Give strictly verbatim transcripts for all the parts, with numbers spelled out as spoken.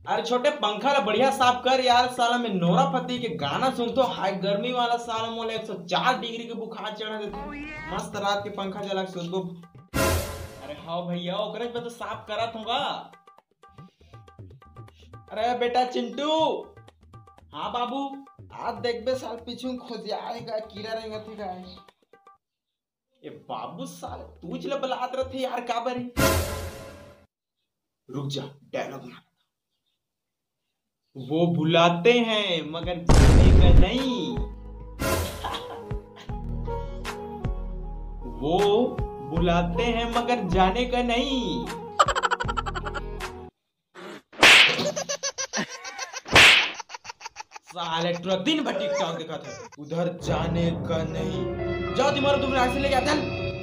अरे छोटे पंखा ला बढ़िया साफ कर यार। साला में नोरा फतेही के गाना सुन तो हाई गर्मी वाला साला मोले एक सौ चार डिग्री के बुखार चढ़ा देते। मस्त रात के पंखा चला के सुन तो। अरे हाँ भैया ओकरे पे तो साफ करत होगा। अरे बेटा चिंटू। हाँ बाबू। आज देख बे साल पीछू खोज आएगा कीड़ा रहेगा थे का। ये बाबू साल तू चले बलात रहे यार का बरी। रुक जा डायलॉग मार। वो बुलाते हैं मगर जाने का नहीं। वो बुलाते हैं मगर जाने का नहीं। साले पूरा दिन भर टिकटॉक देखा था। उधर जाने का नहीं। जाओ तुम्हारा तुम रास्ते लेके आता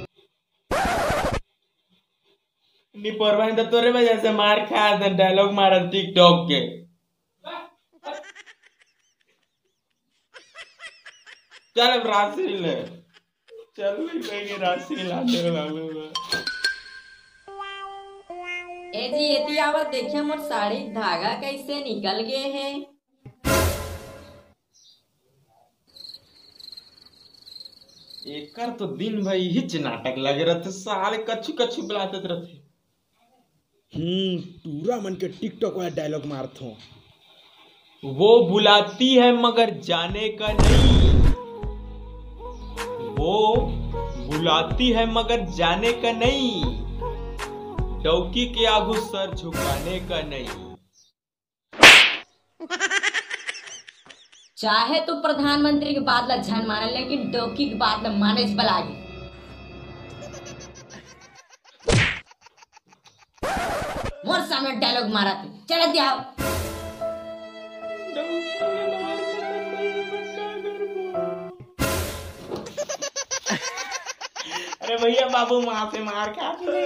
नहीं परवान तो तोरे वजह से मार खाया था। डायलॉग मारा टिकटॉक के। चल राशि ले। चल लेंगे राशि लाते लालूंगा। ए जी एती आवत देखिए मोर साड़ी धागा कैसे निकल गए हैं। एकर तो दिन भाई हिच नाटक लगे रहते। साले कच्छु कच्छु बुलाते रहते। हम्म पूरा मन के टिकटॉक वाला डायलॉग मारत हो। वो बुलाती है मगर जाने का नहीं। वो बुलाती है मगर जाने का नहीं। डौकी के आगू सर झुकाने का नहीं। चाहे तो प्रधानमंत्री के बात ला झन माने लेकिन डोकी की बात ला माने बलागी। मोर सामने डायलॉग मारा थे चल दिया। अरे भैया बाबू वहां से मार खाते।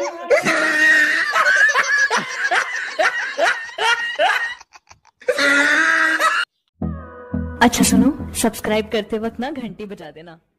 अच्छा सुनो सब्सक्राइब करते वक्त ना घंटी बजा देना।